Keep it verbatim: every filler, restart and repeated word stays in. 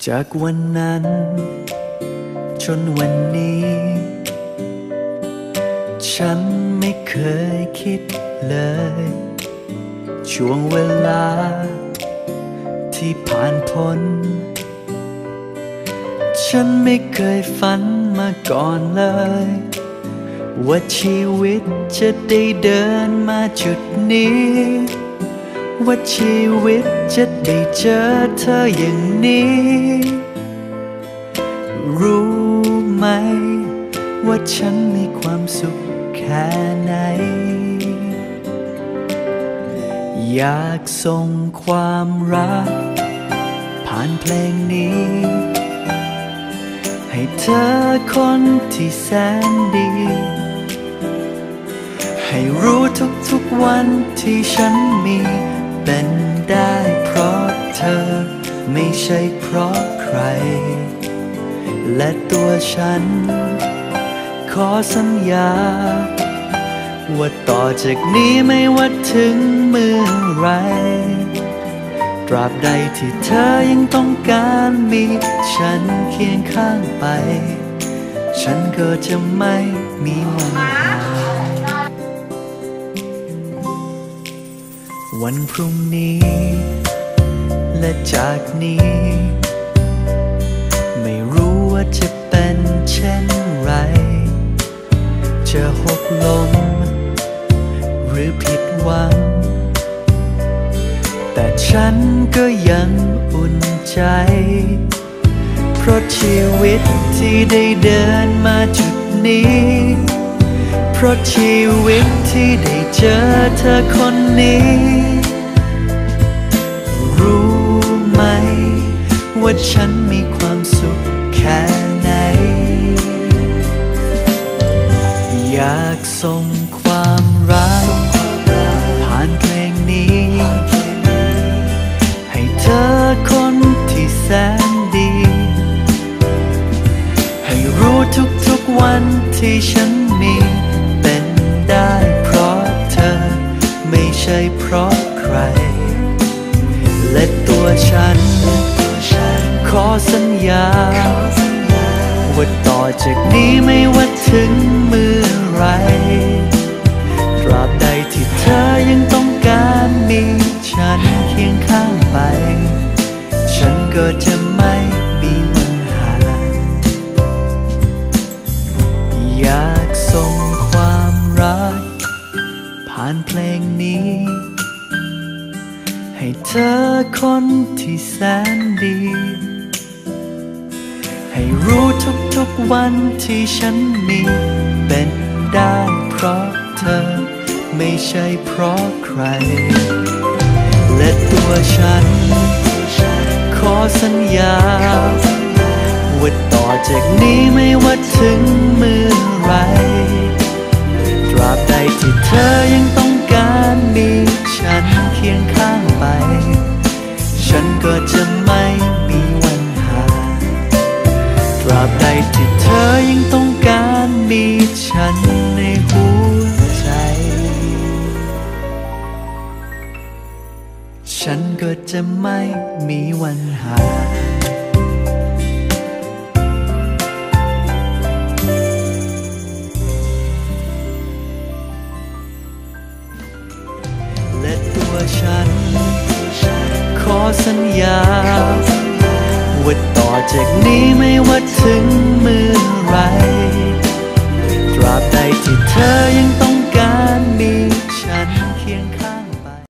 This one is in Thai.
จากวันนั้นจนวันนี้ ฉันไม่เคยคิดเลยช่วงเวลาที่ผ่านพ้นฉันไม่เคยฝันมาก่อนเลยว่าชีวิตจะได้เดินมาจุดนี้ว่าชีวิตจะได้เจอเธออย่างนี้รู้ไหมว่าฉันมีความสุขแค่ไหนอยากส่งความรักผ่านเพลงนี้ให้เธอคนที่แสนดีให้รู้ทุกๆวันที่ฉันมีเป็นได้เพราะเธอไม่ใช่เพราะใครและตัวฉันขอสัญญาว่าต่อจากนี้ไม่ว่าถึงเมื่อไรตราบใดที่เธอยังต้องการมีฉันเคียงข้างไปฉันก็จะไม่มีวันหายวันพรุ่งนี้และจากนี้ไม่รู้ว่าจะเป็นเช่นไรจะหกล้มหรือผิดหวังแต่ฉันก็ยังอุ่นใจเพราะชีวิตที่ได้เดินมาจุดนี้เพราะชีวิตที่ได้เจอเธอคนนี้รู้ไหมว่าฉันมีความสุขแค่ไหนอยากส่งความรักผ่านเพลงนี้ให้เธอคนที่แสนดีให้รู้ทุกๆวันที่ฉันมีเป็นได้เพราะเธอไม่ใช่เพราะใครและตัวฉันขอสัญญาว่าต่อจากนี้ไม่ว่าถึงเมื่อไรตราบใดที่เธอยังต้องการมีฉันเคียงข้างไปฉันก็จะไม่มีวันห่างอยากส่งความรักผ่านเพลงนี้ให้เธอคนที่แสนดีให้รู้ทุกๆวันที่ฉันมีเป็นได้เพราะเธอไม่ใช่เพราะใครและตัวฉันขอสัญญาว่าต่อจากนี้ไม่ว่าถึงเมื่อไรตราบใดที่เธอยังต้องการมีฉันเคียงข้างไปฉันก็จะไม่มีวันห่างตราบใดที่เธอยังต้องการมีฉันในหัวใจฉันก็จะไม่มีวันห่างและตัวฉันขอสัญญาว่าต่อจากนี้ไม่ว่าถึงเมื่อไรตราบ